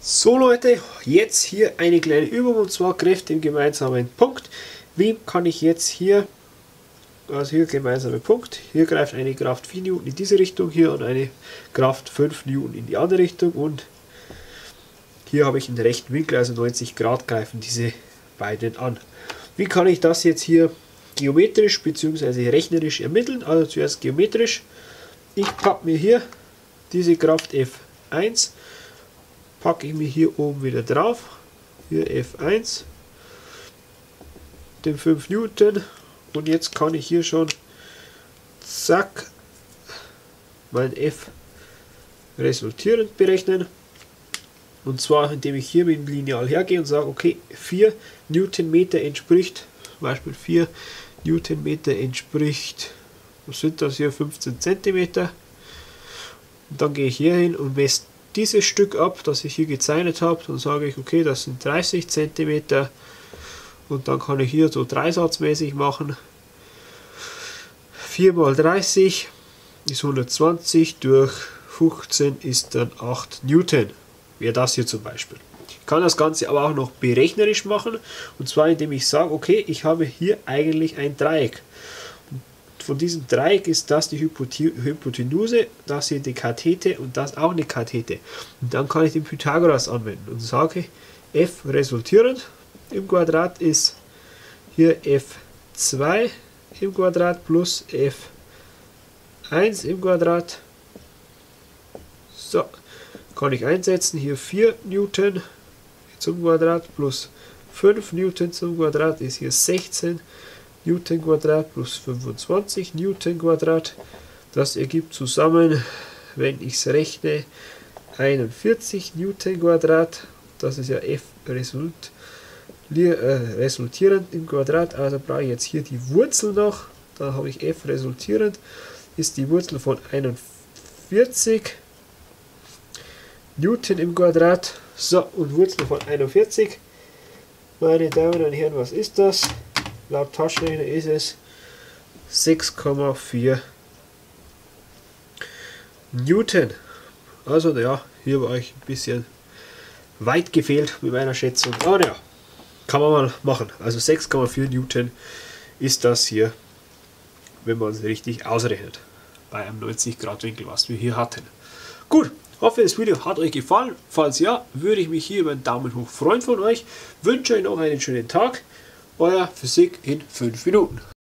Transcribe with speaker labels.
Speaker 1: So Leute, jetzt hier eine kleine Übung und zwar Kräfte im gemeinsamen Punkt. Wie kann ich jetzt hier, also hier gemeinsamer Punkt, hier greift eine Kraft 4 Newton in diese Richtung, hier und eine Kraft 5 Newton in die andere Richtung und hier habe ich einen rechten Winkel, also 90 Grad greifen diese beiden an. Wie kann ich das jetzt hier geometrisch bzw. rechnerisch ermitteln? Also zuerst geometrisch. Ich packe mir hier diese Kraft F1, packe ich mir hier oben wieder drauf, hier F1, den 5 Newton und jetzt kann ich hier schon, zack, mein F resultierend berechnen. Und zwar indem ich hier mit dem Lineal hergehe und sage, okay, 4 Newtonmeter entspricht, zum Beispiel 4 Newtonmeter entspricht, was sind das hier, 15 Zentimeter. Und dann gehe ich hier hin und messe dieses Stück ab, das ich hier gezeichnet habe. Dann sage ich, okay, das sind 30 Zentimeter. Und dann kann ich hier so dreisatzmäßig machen. 4 mal 30 ist 120, durch 15 ist dann 8 Newton. Wäre das hier zum Beispiel. Ich kann das Ganze aber auch noch berechnerisch machen. Und zwar indem ich sage, okay, ich habe hier eigentlich ein Dreieck. Von diesem Dreieck ist das die Hypotenuse, das hier die Kathete und das auch eine Kathete. Und dann kann ich den Pythagoras anwenden und sage, F resultierend im Quadrat ist hier F2 im Quadrat plus F1 im Quadrat. So, kann ich einsetzen, hier 4 Newton zum Quadrat plus 5 Newton zum Quadrat ist hier 16 Newton Quadrat plus 25 Newton Quadrat. Das ergibt zusammen, wenn ich es rechne, 41 Newton Quadrat. Das ist ja F resultierend im Quadrat. Also brauche ich jetzt hier die Wurzel noch. Da habe ich F resultierend, ist die Wurzel von 41 Newton im Quadrat. So, und Wurzel von 41. Meine Damen und Herren, was ist das? Laut Taschenrechner ist es 6,4 Newton. Also ja, hier war ich ein bisschen weit gefehlt mit meiner Schätzung. Aber ja, kann man mal machen. Also 6,4 Newton ist das hier, wenn man es richtig ausrechnet. Bei einem 90 Grad Winkel, was wir hier hatten. Gut, hoffe das Video hat euch gefallen. Falls ja, würde ich mich hier über einen Daumen hoch freuen von euch. Wünsche euch noch einen schönen Tag. Euer Physik in 5 Minuten.